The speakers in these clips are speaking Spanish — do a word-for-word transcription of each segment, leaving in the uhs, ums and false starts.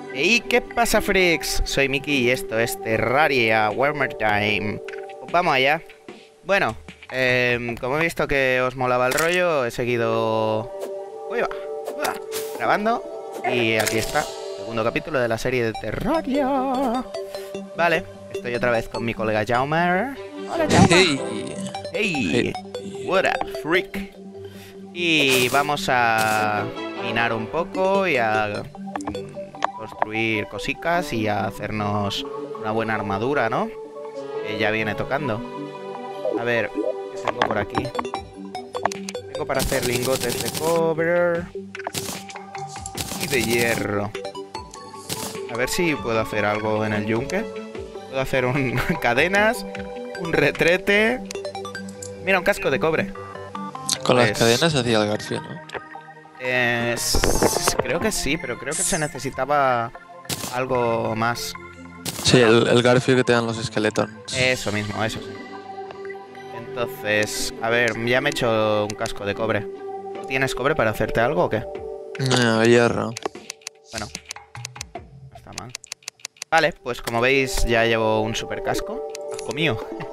Hey, ¿qué pasa, freaks? Soy Miki y esto es Terraria Warmer Time. Pues vamos allá. Bueno, eh, como he visto que os molaba el rollo, he seguido Uy, va. Va. grabando y aquí está, segundo capítulo de la serie de Terraria. Vale, estoy otra vez con mi colega Jaume. Hola, Jaume. Hey. Hey, Hey. what up, freak. Y vamos a minar un poco y a construir cositas y a hacernos una buena armadura, ¿no? Que ya viene tocando. A ver, ¿qué tengo por aquí? Tengo para hacer lingotes de cobre y de hierro. A ver si puedo hacer algo en el yunque. Puedo hacer un cadenas, un retrete. Mira, un casco de cobre. Con Pues, las cadenas hacía el Garfio, ¿no? Eh, s- creo que sí, pero creo que se necesitaba algo más. Sí, el, el Garfio que te dan los esqueletons. Eso mismo, eso sí. Entonces, a ver, ya me he hecho un casco de cobre. ¿Tú ¿Tienes cobre para hacerte algo o qué? No, hierro. Bueno, no está mal. Vale, pues como veis ya llevo un super casco. Casco mío.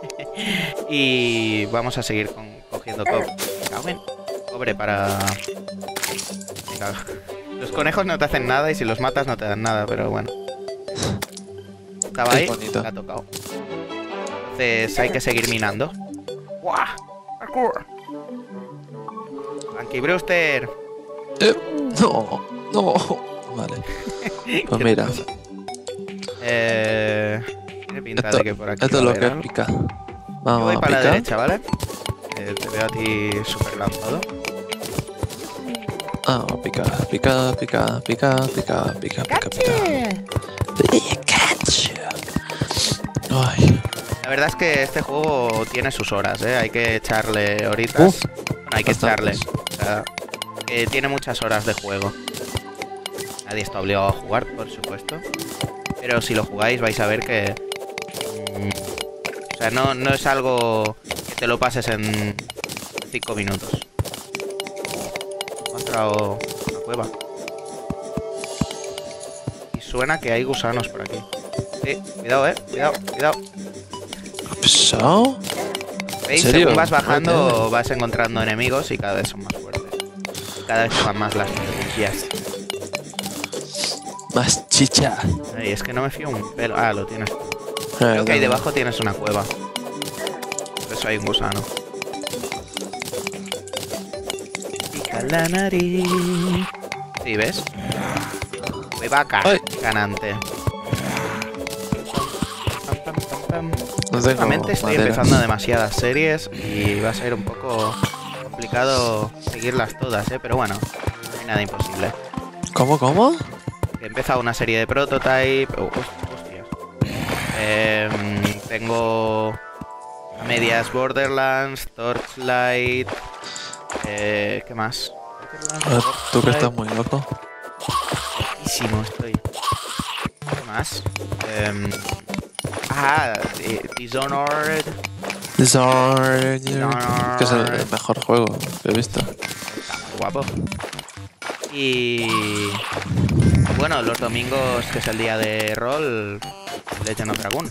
Y vamos a seguir con, cogiendo cobre. Cago cobre para... Venga. Los conejos no te hacen nada y si los matas no te dan nada, pero bueno. Estaba Es ahí, bonito. la ha tocado. Entonces hay que seguir minando. ¡Guau! ¡Parkour! Anki Brewster. Eh, no, no. Vale. ¿Qué Pues te mira, pasa? Eh... Tiene pinta esto, de que por aquí esto va es a lo haber que algo. pica. Yo Vamos voy a para la picar. derecha, ¿vale? Eh, te veo a ti súper lanzado. Vamos a picar, pica, pica, pica, pica, pica, pica, pica. Pikachu. Ay. La verdad es que este juego tiene sus horas, ¿eh? Hay que echarle horitas. Uf, Hay que echarle. bastantes. O sea, que tiene muchas horas de juego. Nadie está obligado a jugar, por supuesto. Pero si lo jugáis vais a ver que... mm, o sea, no, no es algo que te lo pases en cinco minutos. He encontrado una cueva. Y suena que hay gusanos por aquí. Sí, cuidado, eh. Cuidado, cuidado. ¿Ha pesado? ¿Veis? ¿En serio? Según vas No bajando entiendo. vas encontrando enemigos y cada vez son más fuertes. Cada vez van más las energías. Más chicha. Ay, es que no me fío un pelo. Ah, lo tienes. Eh, Creo que ahí dame. debajo tienes una cueva. Por eso hay un gusano. Pica la nariz. Sí, ¿ves? Cueva Ay. canante. No tengo Últimamente estoy madera. empezando demasiadas series y va a ser un poco complicado seguirlas todas, ¿eh? Pero bueno, no hay nada imposible. ¿Cómo, cómo? He empezado una serie de Prototype. Oh, hostias. Em, tengo a medias Borderlands, Torchlight. Eh, ¿Qué más? Borderlands, Ah, Tú que Torchlight. estás muy loco. Loquísimo estoy. ¿Qué más? Em, ah, eh, Dishonored. Dishonored. Dishonored. Que es el el mejor juego que he visto. Está muy guapo. Y bueno, los domingos, que es el día de rol, Legend of Dragon.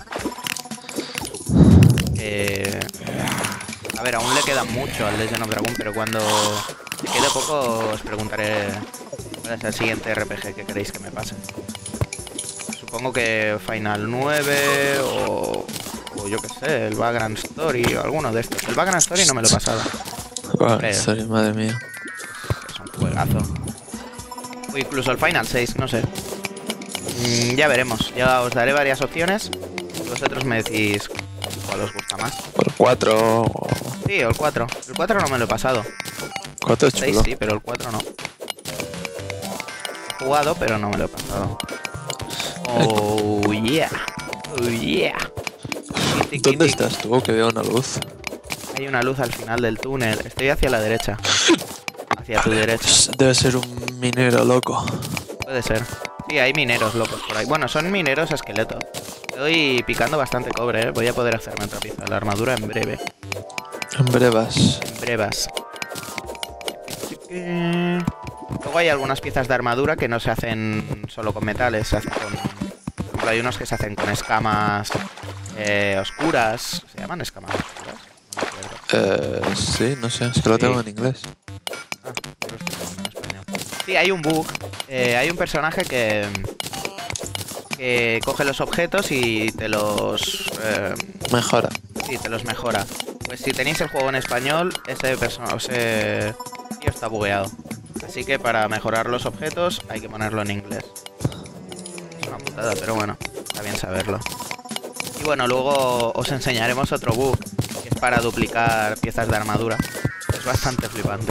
Eh, a ver, aún le queda mucho al Legend of Dragon, pero cuando me quede poco os preguntaré cuál es el siguiente R P G que queréis que me pase. Supongo que Final nueve o, o yo qué sé, el Vagrant Story o alguno de estos. El Vagrant Story no me lo he pasado. Buah, Creo. sorry, madre mía. Es un juegazo. O incluso el Final seis, no sé. Mm, ya veremos. Ya os daré varias opciones. Vosotros me decís cuál os gusta más. Por cuatro. o- Sí, o el cuatro. El cuatro no me lo he pasado. cuatro es El seis chulo. sí, pero el cuatro no. He jugado, pero no me lo he pasado. Oh yeah. Oh yeah. Tiki, ¿Dónde tiki. estás tú? Que veo una luz. Hay una luz al final del túnel. Estoy hacia la derecha. Hacia tu derecha. S- Debe ser un minero loco. Puede ser. Sí, hay mineros locos por ahí. Bueno, son mineros esqueletos. Estoy picando bastante cobre, ¿eh? Voy a poder hacerme otra pieza de la armadura en breve. En brevas. En brevas. Luego luego hay algunas piezas de armadura que no se hacen solo con metales, se hacen con... Por ejemplo, hay unos que se hacen con escamas eh, oscuras. ¿Se llaman escamas oscuras? No me acuerdo. Eh, sí, no sé, es que lo Sí. tengo en inglés. Ah, yo lo estoy poniendo en español. Sí, hay un bug. Eh, hay un personaje que... que coge los objetos y te los... Eh, Mejora. sí, te los mejora. Pues si tenéis el juego en español, ese personaje... Ese tío está bugueado. Así que para mejorar los objetos hay que ponerlo en inglés. Es una putada, pero bueno, está bien saberlo. Y bueno, luego os enseñaremos otro bug, que es para duplicar piezas de armadura. Es bastante flipante.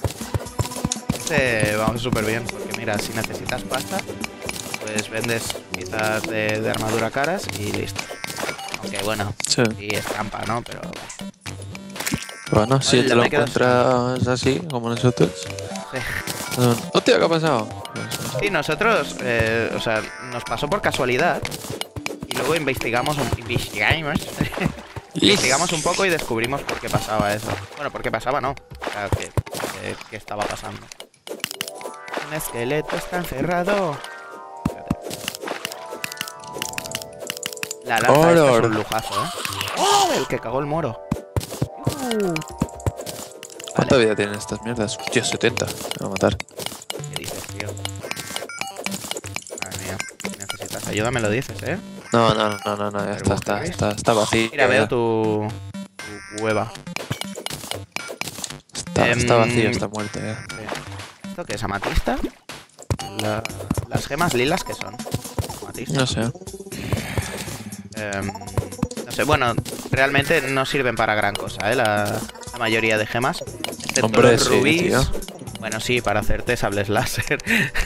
Este vamos súper bien, porque mira, si necesitas pasta, pues vendes piezas de, de armadura caras y listo. Aunque bueno, Sí. sí es trampa, ¿no? Pero... Bueno, si Hola, te lo me quedo encuentras así, como nosotros. Sí. Hostia, ¿qué ha pasado? Sí, nosotros, eh, o sea, nos pasó por casualidad y luego investigamos un, investigamos, investigamos un poco y descubrimos por qué pasaba eso. Bueno, por qué pasaba, no. O sea, que, que, que estaba pasando. Un esqueleto está encerrado. La lanza esta es un lujazo, ¿eh? ¡Oh! El que cagó el moro. Uh. ¿Cuánta vida tienen estas mierdas? Hostia, setenta. Me va a matar. ¿Qué dices, tío? Madre mía, si necesitas ayuda me lo dices, ¿eh? No, no, no, no, no, ya está, está, está, está vacío. Mira, veo ya. tu, tu cueva. Está, Em, está vacío, está muerto ya. ¿Esto qué es? ¿Amatista? La- las gemas lilas, ¿qué son? ¿Amatista? No sé. Em, no sé, bueno, realmente no sirven para gran cosa, ¿eh? La, la mayoría de gemas. Excepto Hombre, los sí, rubíes. tío. Bueno, sí, para hacerte sables láser.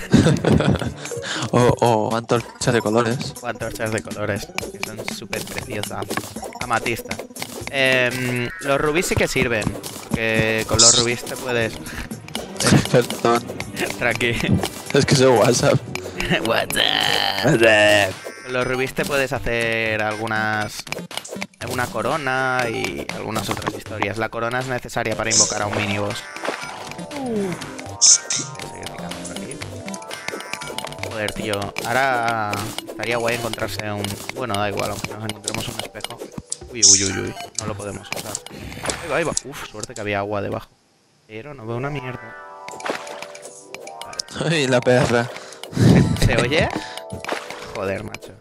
o, o antorchas de colores. O antorchas de colores, que son súper preciosas. Amatista. Em, los rubíes sí que sirven. Que con los rubíes te puedes... Perdón. Tranqui. Es que soy WhatsApp. WhatsApp. Con los rubíes te puedes hacer algunas... Alguna corona y algunas otras historias. La corona es necesaria para invocar a un miniboss. Voy a seguir picando por aquí. Joder, tío. Ahora estaría guay encontrarse un... Bueno, da igual, aunque nos encontremos un espejo. Uy, uy, uy, uy. No lo podemos usar. Ahí va, ahí va. Uf, suerte que había agua debajo. Pero no veo una mierda. Ay, la perra. ¿Se oye? Joder, macho.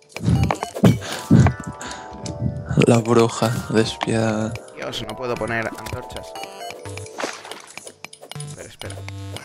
La bruja despiadada. Dios, no puedo poner antorchas. Espera, espera.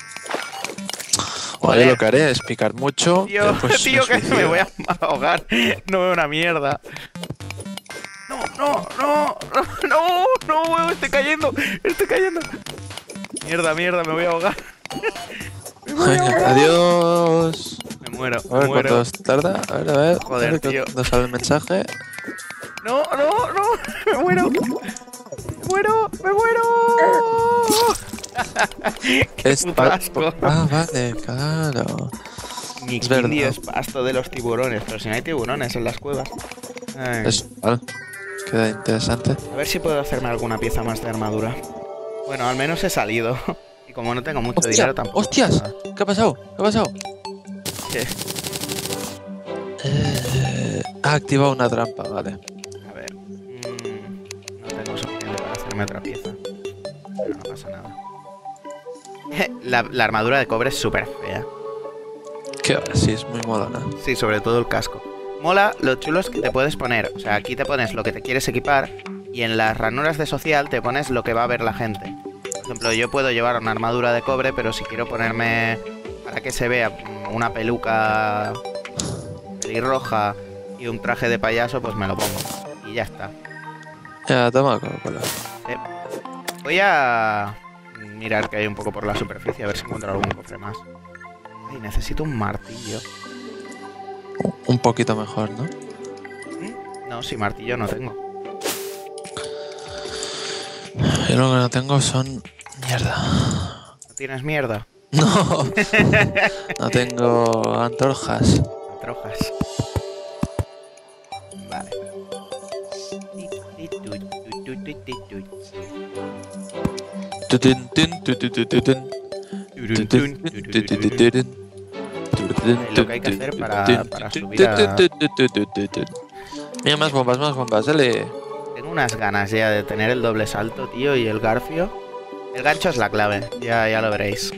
O Joder. yo lo que haré es picar mucho. y Tío, después tío, que me suicido. voy a ahogar. No veo una mierda. No, no, no, no, no, no, estoy cayendo, estoy cayendo. Mierda, mierda, me voy a ahogar. Me voy a Venga, ahogar. Me adiós. muero, A me ver muero. cuánto tarda. A ver, a ver. Joder, a ver tío. cuándo sale el mensaje. No, no, no, me muero. Me muero, me muero. Qué Es puto pa- asco. Ah, vale, claro. Ni es verdad. Quindi es pasto de los tiburones, pero si no hay tiburones en las cuevas. Ay. Es vale. Queda interesante. A ver si puedo hacerme alguna pieza más de armadura. Bueno, al menos he salido. Y como no tengo mucho Hostia, dinero tampoco. ¡Hostias! pasa ¿Qué ha pasado? ¿Qué ha pasado? nada. ¿Qué? Eh, ha activado una trampa, vale. A ver. mm, no tengo suficiente para hacerme otra pieza. Pero no pasa nada. La, la armadura de cobre es súper fea. Que ahora sí es muy molona. Sí, sobre todo el casco. Mola, lo chulo es que te puedes poner. O sea, aquí te pones lo que te quieres equipar. Y en las ranuras de social te pones lo que va a ver la gente. Por ejemplo, yo puedo llevar una armadura de cobre, pero si quiero ponerme para que se vea mm, una peluca pelirroja y un traje de payaso, pues me lo pongo. Y ya está. Ya, toma Coca-Cola. Voy a mirar que hay un poco por la superficie, a ver si encuentro algún cofre más. Ay, necesito un martillo. Un poquito mejor, ¿no? ¿Mm? No, si martillo no tengo. Yo lo que no tengo son... Mierda. ¿No tienes mierda? No. No tengo antorjas. Trojas. Vale. Tutun, tun, tutun, tutun, tutun. Turun, tun, turururun. Y lo que hay que hacer para, para subir a... Mira, más bombas, más bombas, dale. Tengo unas ganas ya de tener el doble salto, tío, y el garfio. El gancho es la clave, ya, ya lo veréis.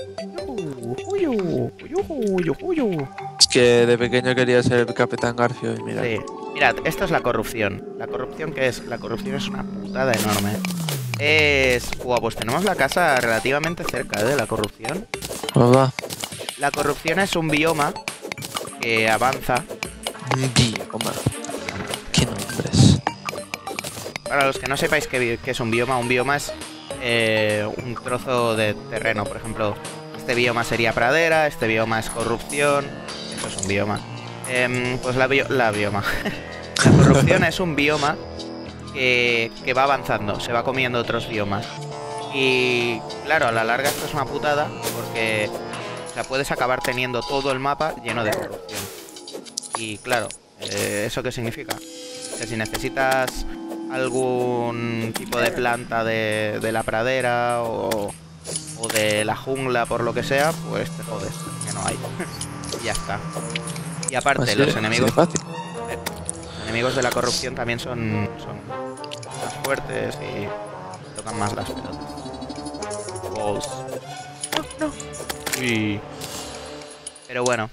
Es que de pequeño quería ser el Capitán Garfio y mira. Sí. Mirad, esto es la corrupción. ¿La corrupción qué es? La corrupción es una putada enorme. Es... Buah, pues tenemos la casa relativamente cerca, ¿eh? De la corrupción. Pues va. La corrupción es un bioma que avanza. Un bioma. ¿Qué nombres? Para los que no sepáis qué, qué es un bioma, un bioma es eh, un trozo de terreno. Por ejemplo, este bioma sería pradera, este bioma es corrupción. Eso es un bioma. Eh, pues la, bio la bioma. La corrupción es un bioma que, que va avanzando, se va comiendo otros biomas. Y claro, a la larga esto es una putada porque o sea, puedes acabar teniendo todo el mapa lleno de corrupción. Y claro, eh, ¿eso qué significa? Que si necesitas algún tipo de planta de, de la pradera o, o de la jungla por lo que sea, pues te jodes, que no hay. Y ya está. Y aparte, Así los es, enemigos... así de fácil. Los enemigos de la corrupción también son, son más fuertes y tocan más las pelotas. Balls. No, no. Uy. Pero bueno.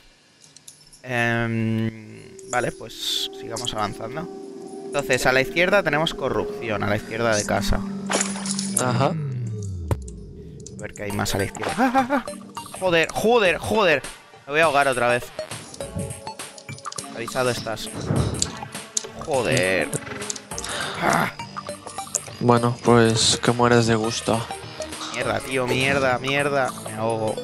Eh, vale, pues sigamos avanzando. Entonces, a la izquierda tenemos corrupción, a la izquierda de casa. Ajá. A ver qué hay más a la izquierda. ¡Ah, ah, ah! Joder, joder, joder. Me voy a ahogar otra vez. Avisado estás. Joder. Ah, Bueno, pues que mueras de gusto. mierda, tío, mierda, mierda. Me ahogo.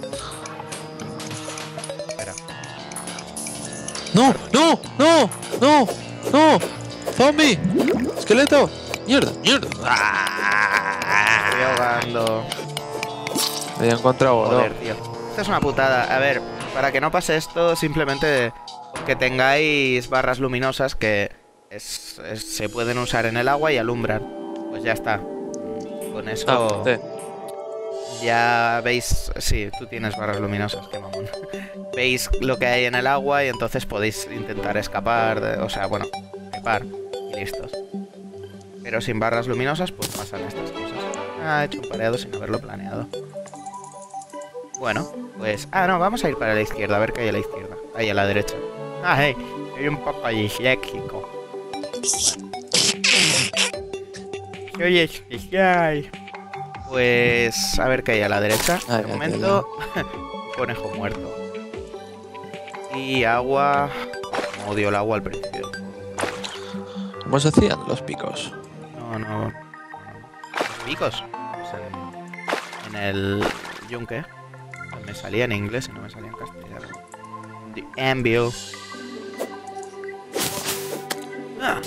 Espera. ¡No! ¡No! ¡No! ¡No! ¡No! ¡Zombie! ¡Esqueleto! ¡Mierda! ¡Mierda! Me estoy ahogando. Me he encontrado oro. Joder, tío. Esto es una putada. A ver, para que no pase esto, simplemente que tengáis barras luminosas que es, es- se pueden usar en el agua y alumbran. Pues ya está. Con eso Ah, sí. ya veis... Sí, tú tienes barras luminosas, qué mamón. Veis lo que hay en el agua y entonces podéis intentar escapar. de- o sea, bueno, escapar y listos. Pero sin barras luminosas, pues pasan estas cosas. Ah, he hecho un pareado sin haberlo planeado. Bueno, pues... Ah, no, vamos a ir para la izquierda, a ver qué hay a la izquierda. Ahí, a la derecha. Ah, hey, soy un poco disléxico. Soy especial. Pues... A ver qué hay a la derecha. Ay, De ay, momento... un conejo muerto. Y agua... Odio el agua al principio. ¿Cómo se hacían los picos? No, no... ¿Picos? Pues en, en el... yunque. Me salía en inglés y no me salía en castellano. The anvil. Ah.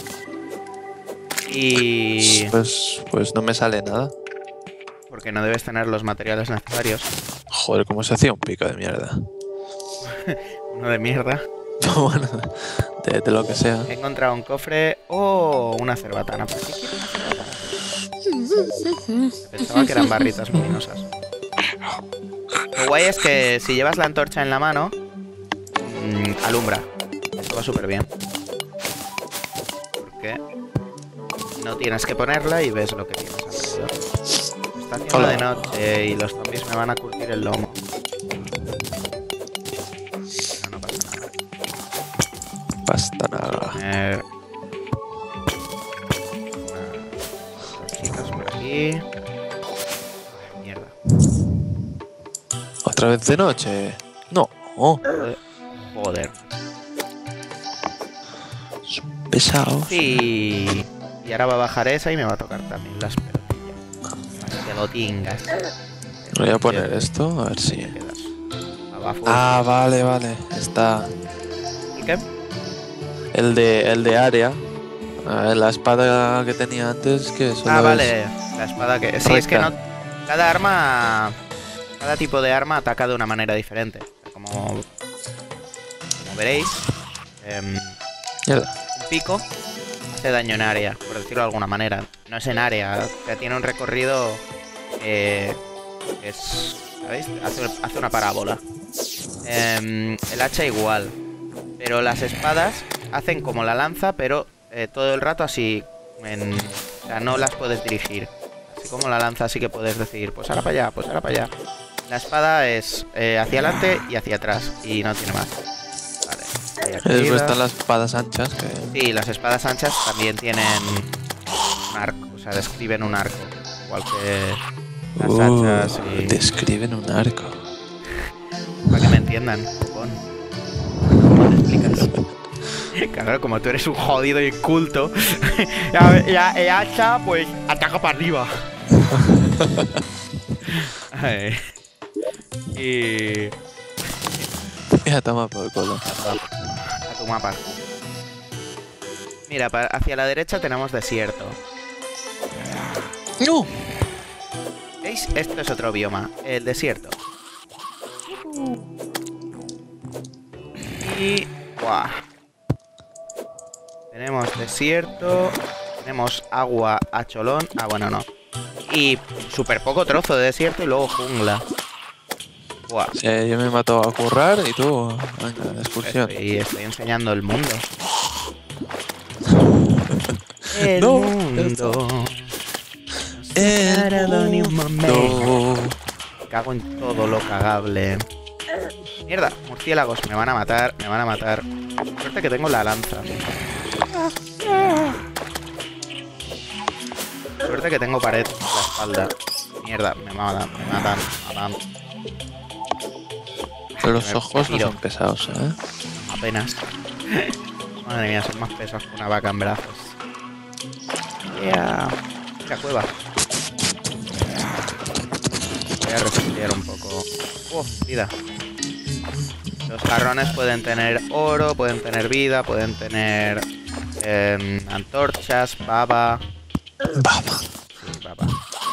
Y... Pues, pues no me sale nada. porque no debes tener los materiales necesarios. Joder, ¿cómo se hacía un pico de mierda? Uno de mierda. Bueno, de, de lo que sea. He encontrado un cofre o una cerbatana. ¿Para qué quiero una cerbatana? Pensaba que eran barritas luminosas. Lo guay es que si llevas la antorcha en la mano, mmm, alumbra. Eso va súper bien. Porque no tienes que ponerla y ves lo que tienes alrededor. Está haciendo Hola. de noche y los zombies me van a curtir el lomo. Pero no pasa nada. Basta nada. Poner unas cositas por aquí. Ay, mierda. ¿Otra vez de noche? No. Oh, Joder. Joder. son pesados. Sí. Y ahora va a bajar esa y me va a tocar también las pelotillas. Las pelotingas. Voy a poner esto, a ver Ahí si... te quedas. Abajo. Ah, vale, vale. Está ¿Y qué? el de, el de área. Ah, la espada que tenía antes, que solo Ah, es- vale. La espada que... Sí, es que no... recta. Cada arma... Cada tipo de arma ataca de una manera diferente. Como... Como veréis... em, Mierda. un pico hace daño en área, por decirlo de alguna manera. No es en área, o sea, tiene un recorrido eh, que es ¿Sabéis? Hace, hace una parábola. Eh, el hacha igual. Pero las espadas hacen como la lanza, pero eh, todo el rato así. En, o sea, no las puedes dirigir. Así como la lanza, sí que puedes decir, pues ahora para allá, pues ahora para allá. La espada es eh, hacia adelante y hacia atrás. Y no tiene más. Vale. Después están las espadas anchas. Que... Sí, las espadas anchas también tienen un arco. O sea, describen un arco. Igual que las uh, hachas y... Describen un arco. Para que me entiendan. Con... ¿Cómo te explicas? Claro, como tú eres un jodido inculto. Ya, ya, el hacha, pues, ataca para arriba. Ay. Y... Ya toma por el culo. A tu mapa. Mira, pa- hacia la derecha tenemos desierto. ¡No! ¿Veis? Esto es otro bioma, el desierto. Y... ¡guau! Tenemos desierto. Tenemos agua a cholón. Ah, bueno, no. Y súper poco trozo de desierto y luego jungla. ¡Guau! Sí, yo me mato a currar y tú, venga, de excursión. Estoy, estoy enseñando el mundo. El No, mundo. El Ni un momento. mundo. Cago en todo lo cagable. Mierda, murciélagos, me van a matar, me van a matar. Suerte que tengo la lanza. Suerte que tengo pared en la espalda. Mierda, me matan, me matan, me matan. Los Me ojos no tiro. son pesados, ¿eh? Apenas. Madre mía, son más pesados que una vaca en brazos. Yeah. Mira, cueva. Voy a refugiar un poco. Oh, vida. Los jarrones pueden tener oro, pueden tener vida, pueden tener eh, antorchas, baba. Baba. Sí, baba.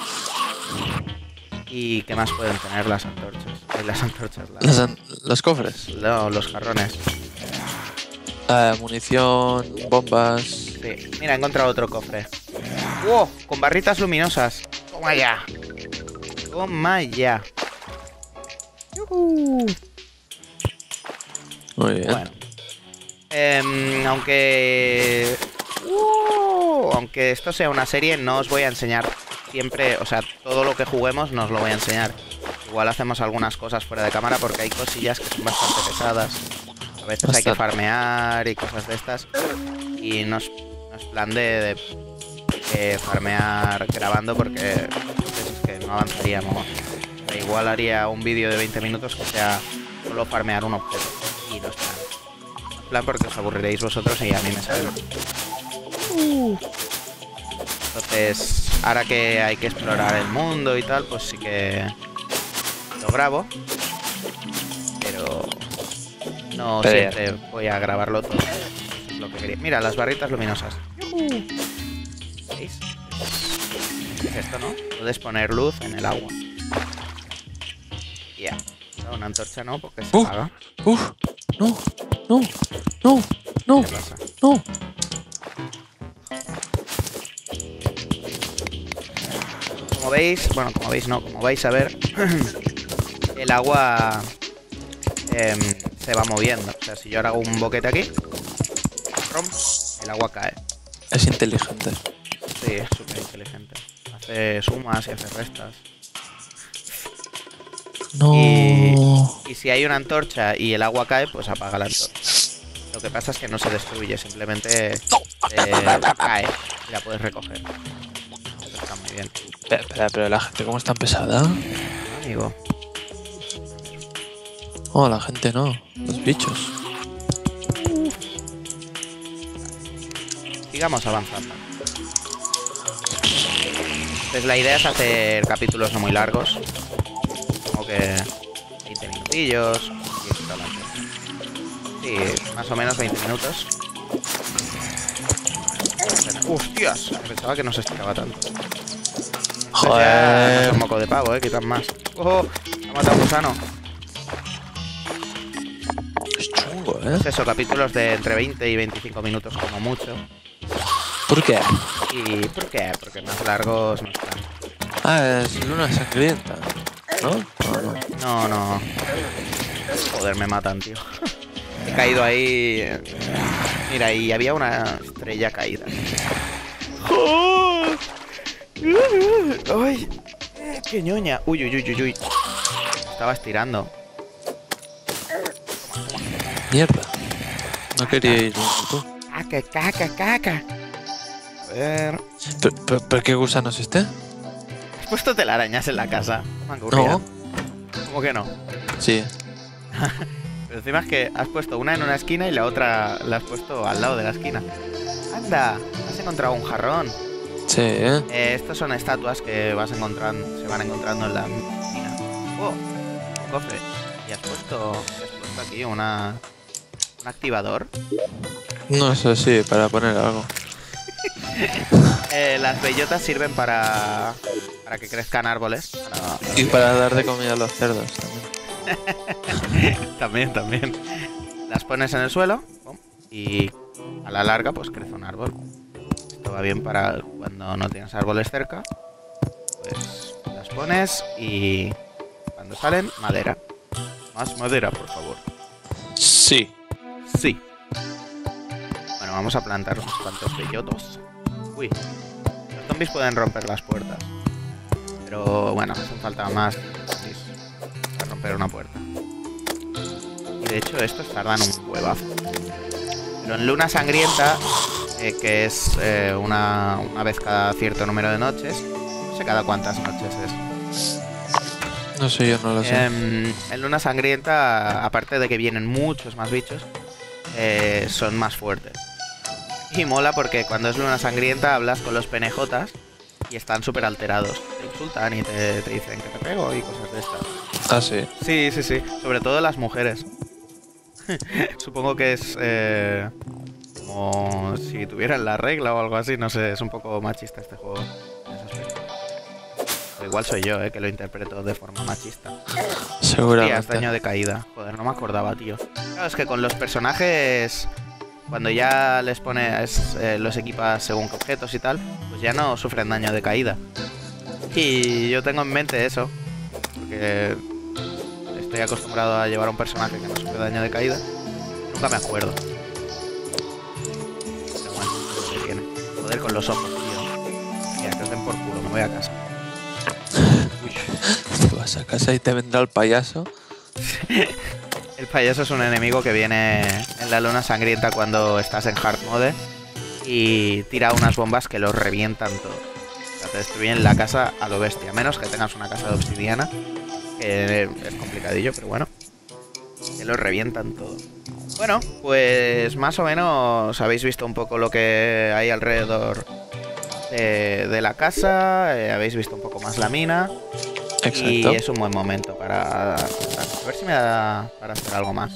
¿Y qué más pueden tener las antorchas? Eh, las antorchas, las- Los, an- los cofres. no, los jarrones. Eh, munición, bombas. Sí. Mira, he encontrado otro cofre. ¡Wow! Con barritas luminosas. Toma ya. Toma ya. Yujú. Muy bien. Bueno. Em, aunque... ¡Uh! Aunque esto sea una serie, no os voy a enseñar siempre... O sea, todo lo que juguemos no os lo voy a enseñar. Igual hacemos algunas cosas fuera de cámara porque hay cosillas que son bastante pesadas. A veces hay que Bastante. farmear y cosas de estas. Y no es, no es plan de, de eh, farmear grabando porque entonces es que no avanzaríamos. O sea, igual haría un vídeo de veinte minutos que sea solo farmear un objeto. Y no es plan. No es plan porque os aburriréis vosotros y a mí me sale. Entonces, ahora que hay que explorar el mundo y tal, pues sí que lo grabo. Pero no Pero- siempre voy a grabarlo todo. Eso es lo que quería. Mira, las barritas luminosas. ¿Veis? Es esto, ¿no? Puedes poner luz en el agua. Ya. No, una antorcha no, porque se Uh. apaga. Uf, no, no, no, no, ¿Qué pasa? no. Como veis, bueno, como veis no, como vais a ver, el agua em, se va moviendo. O sea, si yo ahora hago un boquete aquí, rom, el agua cae. Es inteligente. Sí, es súper inteligente. Hace sumas y hace restas. No. Y, y si hay una antorcha y el agua cae, pues apaga la antorcha. Lo que pasa es que no se destruye, simplemente eh, cae y la puedes recoger. Eso está muy bien, Espera, espera, pero la gente cómo es tan pesada. ¿no, amigo? Oh, la gente no. Los bichos. Sigamos avanzando. Pues la idea es hacer capítulos no muy largos. Como que veinte minutillos. Y esto adelante. Sí, más o menos veinte minutos. ¡Hostias! Pensaba que no se estiraba tanto. Pues ya no Joder. es un moco de pavo, eh, quitan más. ¡Oh! Ha matado un gusano. Es chungo, ¿eh? Pues eso, capítulos de entre veinte y veinticinco minutos como mucho. ¿Por qué? ¿Y por qué? Porque más largos no están. Ah, es luna sangrienta, ¿no? no, no. No, no. Joder, me matan, tío. He caído ahí. Mira, y había una estrella caída. ¡Ay! ¡Qué ñoña! Uy, uy, uy, uy, uy. Estaba estirando. Mierda. No quería ir tú. Caca, caca, caca. A ver. ¿Pero, pero, pero qué gusano es este? ¿Has puesto telarañas en la casa? Mangurria. No. ¿Cómo que no? Sí. Pero encima es que has puesto una en una esquina y la otra la has puesto al lado de la esquina. ¡Anda! Has encontrado un jarrón. Sí, ¿eh? Eh, estos son estatuas que vas encontrando, se van encontrando en la esquina. ¡Oh! Un cofre. Y has puesto, has puesto aquí una, un activador. No sé, sí, para poner algo. Eh, las bellotas sirven para, para que crezcan árboles. Para, Y para dar de comida a los cerdos también. también, también. Las pones en el suelo y a la larga pues crece un árbol. Esto va bien para cuando no tienes árboles cerca. Pues las pones y cuando salen, madera. Más madera, por favor. Sí. Sí. Bueno, vamos a plantar unos cuantos bellotos. Uy. Los zombies pueden romper las puertas. Pero bueno, hacen falta más zombies para romper una puerta. Y de hecho estos tardan un huevazo. Pero en Luna Sangrienta, eh, que es eh, una, una vez cada cierto número de noches, no sé cada cuántas noches es. No sé, yo no lo sé. Eh, en Luna Sangrienta, aparte de que vienen muchos más bichos, eh, son más fuertes. Y mola porque cuando es Luna Sangrienta hablas con los penejotas y están súper alterados. Te insultan y te, te dicen que te pego y cosas de estas. Ah, sí. Sí, sí, sí. Sobre todo las mujeres. Supongo que es eh, como si tuvieran la regla o algo así. No sé, es un poco machista este juego en ese aspecto. O igual soy yo, eh, que lo interpreto de forma machista. Seguramente. Tías, daño de caída. Joder, no me acordaba, tío. Claro, es que con los personajes, cuando ya les pones, eh, los equipas según qué objetos y tal, pues ya no sufren daño de caída. Y yo tengo en mente eso, porque estoy acostumbrado a llevar a un personaje que no sufre daño de caída. Nunca me acuerdo. Pero bueno, es lo que tiene. Joder, con los ojos, tío. Mira, que os den por culo, me voy a casa. Uy. Te vas a casa y te vendrá el payaso. El payaso es un enemigo que viene en la Luna Sangrienta cuando estás en hard mode y tira unas bombas que los revientan todo. O sea, te destruyen la casa a lo bestia. Menos que tengas una casa de obsidiana, que es complicadillo, pero bueno. Que los revientan todo. Bueno, pues más o menos habéis visto un poco lo que hay alrededor de, de la casa. Eh, habéis visto un poco más la mina. Exacto. Y es un buen momento para... A ver si me da para hacer algo más.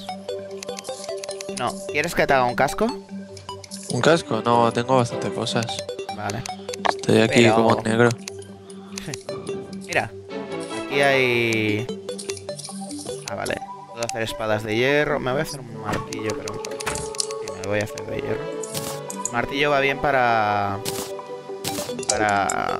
No, ¿quieres que te haga un casco? ¿Un casco? No, tengo bastante cosas. Vale. Estoy aquí Pero- como negro. Mira, aquí hay... Ah, vale. Puedo hacer espadas de hierro. Me voy a hacer un martillo, pero... Sí, me voy a hacer de hierro. El martillo va bien para... Para...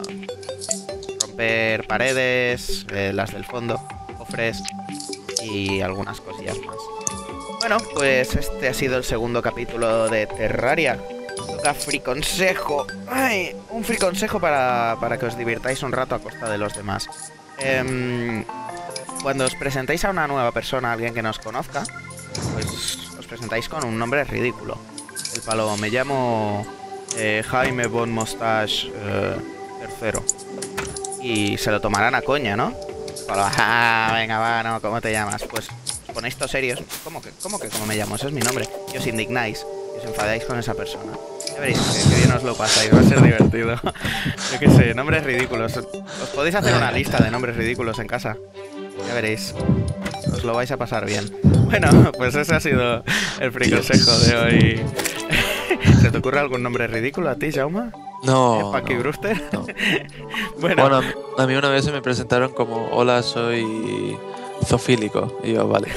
romper paredes, eh, las del fondo, cofres y algunas cosillas más. Bueno, pues este ha sido el segundo capítulo de Terraria. Toca free consejo. ¡Ay! Un free consejo para, para que os divirtáis un rato a costa de los demás. Em, cuando os presentéis a una nueva persona, a alguien que nos conozca, pues os presentáis con un nombre ridículo. El palo, me llamo eh, Jaime Von Mustache eh, tercero. Y se lo tomarán a coña, ¿no? Palo, ah, venga, va, no, ¿cómo te llamas? Pues os ponéis todos serios. ¿Cómo que, cómo que, cómo me llamo? Ese es mi nombre. Y os indignáis, y os enfadáis con esa persona. Ya veréis que, que bien os lo pasáis, va a ser divertido. Yo qué sé, nombres ridículos. Os podéis hacer una lista de nombres ridículos en casa. Ya veréis. Os lo vais a pasar bien. Bueno, pues ese ha sido el free consejo de hoy. ¿Se te ocurre algún nombre ridículo a ti, Jaume? No. ¿Paki no, Brewster? no. Bueno, Bueno, a mí, a mí una vez se me presentaron como: hola, soy zoofílico. Y yo, vale.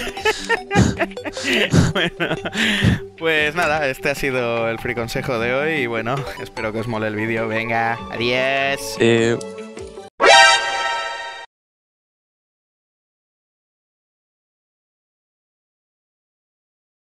bueno, pues nada, este ha sido el free consejo de hoy. Y bueno, espero que os mole el vídeo. Venga, adiós. Eh,